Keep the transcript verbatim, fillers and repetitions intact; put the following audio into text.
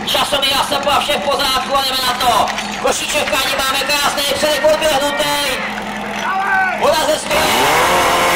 časový jasap a vše v pořádku a jdeme na to. Košíček Kani máme krásný předek odběhnutý. Voda ze zpět.